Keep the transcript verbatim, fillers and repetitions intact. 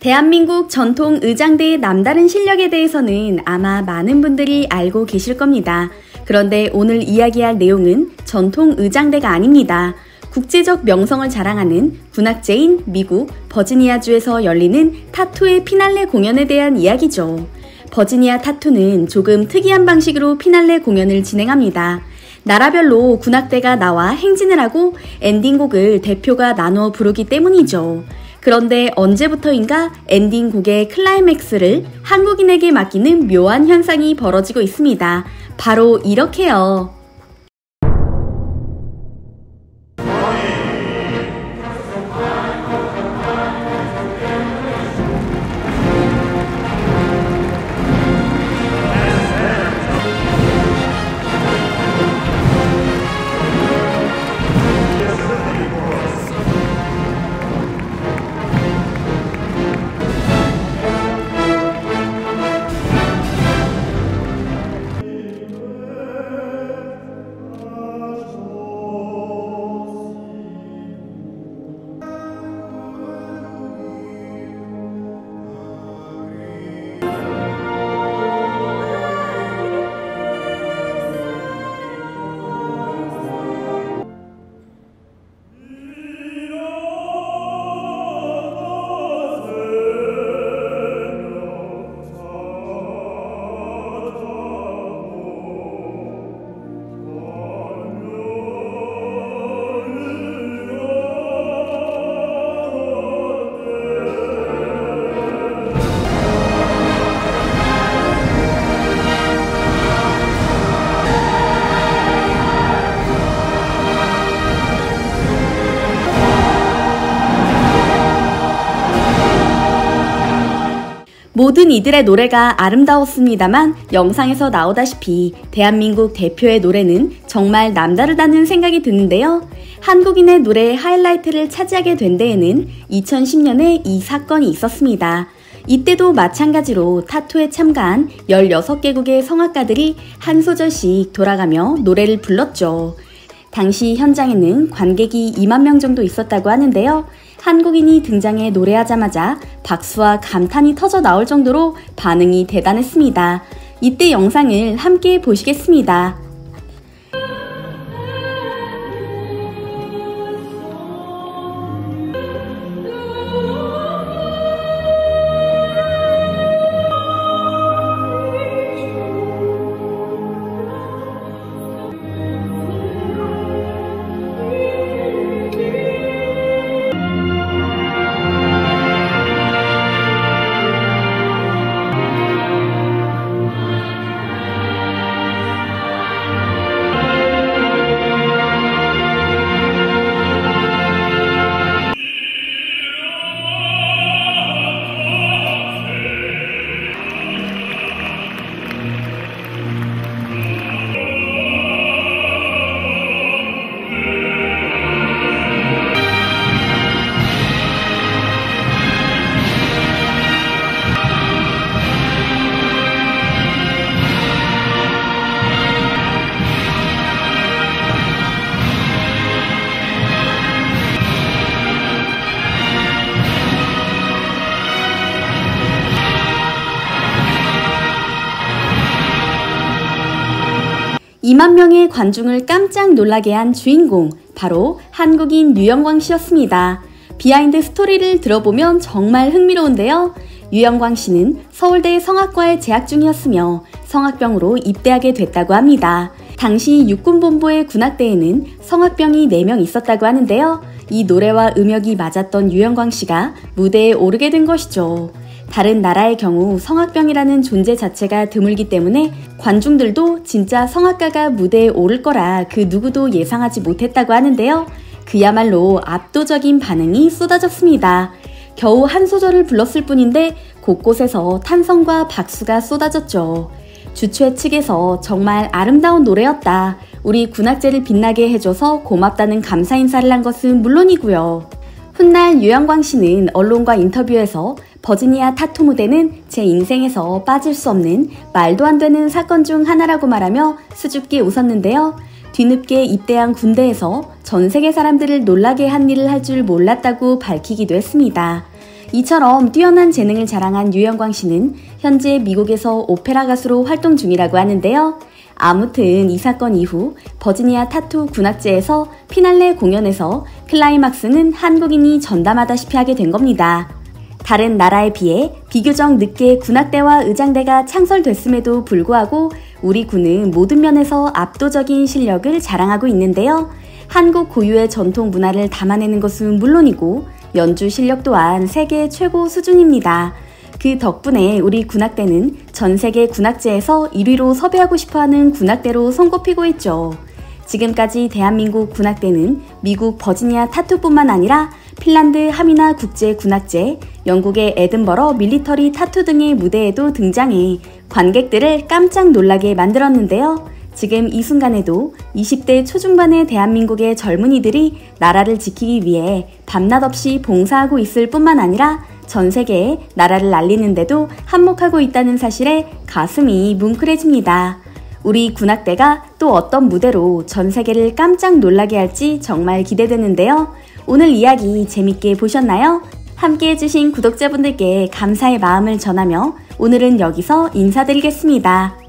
대한민국 전통 의장대의 남다른 실력에 대해서는 아마 많은 분들이 알고 계실 겁니다. 그런데 오늘 이야기할 내용은 전통 의장대가 아닙니다. 국제적 명성을 자랑하는 군악제인 미국 버지니아주에서 열리는 타투의 피날레 공연에 대한 이야기죠. 버지니아 타투는 조금 특이한 방식으로 피날레 공연을 진행합니다. 나라별로 군악대가 나와 행진을 하고 엔딩곡을 대표가 나누어 부르기 때문이죠. 그런데 언제부터인가 엔딩곡의 클라이맥스를 한국인에게 맡기는 묘한 현상이 벌어지고 있습니다. 바로 이렇게요. 모든 이들의 노래가 아름다웠습니다만 영상에서 나오다시피 대한민국 대표의 노래는 정말 남다르다는 생각이 드는데요. 한국인의 노래의 하이라이트를 차지하게 된 데에는 이천십 년에 이 사건이 있었습니다. 이때도 마찬가지로 타투에 참가한 열여섯 개국의 성악가들이 한 소절씩 돌아가며 노래를 불렀죠. 당시 현장에는 관객이 이만 명 정도 있었다고 하는데요. 한국인이 등장해 노래하자마자 박수와 감탄이 터져 나올 정도로 반응이 대단했습니다. 이때 영상을 함께 보시겠습니다. 이만 명의 관중을 깜짝 놀라게 한 주인공, 바로 한국인 유영광 씨였습니다. 비하인드 스토리를 들어보면 정말 흥미로운데요. 유영광 씨는 서울대 성악과에 재학 중이었으며 성악병으로 입대하게 됐다고 합니다. 당시 육군본부의 군악대에는 성악병이 네 명 있었다고 하는데요. 이 노래와 음역이 맞았던 유영광 씨가 무대에 오르게 된 것이죠. 다른 나라의 경우 성악병이라는 존재 자체가 드물기 때문에 관중들도 진짜 성악가가 무대에 오를 거라 그 누구도 예상하지 못했다고 하는데요. 그야말로 압도적인 반응이 쏟아졌습니다. 겨우 한 소절을 불렀을 뿐인데 곳곳에서 탄성과 박수가 쏟아졌죠. 주최 측에서 정말 아름다운 노래였다. 우리 군악제를 빛나게 해줘서 고맙다는 감사 인사를 한 것은 물론이고요. 훗날 유영광 씨는 언론과 인터뷰에서 버지니아 타투 무대는 제 인생에서 빠질 수 없는 말도 안 되는 사건 중 하나라고 말하며 수줍게 웃었는데요. 뒤늦게 입대한 군대에서 전 세계 사람들을 놀라게 한 일을 할 줄 몰랐다고 밝히기도 했습니다. 이처럼 뛰어난 재능을 자랑한 유영광 씨는 현재 미국에서 오페라 가수로 활동 중이라고 하는데요. 아무튼 이 사건 이후 버지니아 타투 군악제에서 피날레 공연에서 클라이막스는 한국인이 전담하다시피 하게 된 겁니다. 다른 나라에 비해 비교적 늦게 군악대와 의장대가 창설됐음에도 불구하고 우리 군은 모든 면에서 압도적인 실력을 자랑하고 있는데요. 한국 고유의 전통 문화를 담아내는 것은 물론이고 연주 실력 또한 세계 최고 수준입니다. 그 덕분에 우리 군악대는 전 세계 군악제에서 일 위로 섭외하고 싶어하는 군악대로 손꼽히고 있죠. 지금까지 대한민국 군악대는 미국 버지니아 타투뿐만 아니라 핀란드 하미나 국제 군악제, 영국의 에든버러 밀리터리 타투 등의 무대에도 등장해 관객들을 깜짝 놀라게 만들었는데요. 지금 이 순간에도 이십 대 초중반의 대한민국의 젊은이들이 나라를 지키기 위해 밤낮 없이 봉사하고 있을 뿐만 아니라 전 세계에 나라를 알리는데도 한몫하고 있다는 사실에 가슴이 뭉클해집니다. 우리 군악대가 또 어떤 무대로 전 세계를 깜짝 놀라게 할지 정말 기대되는데요. 오늘 이야기 재밌게 보셨나요? 함께 해주신 구독자분들께 감사의 마음을 전하며 오늘은 여기서 인사드리겠습니다.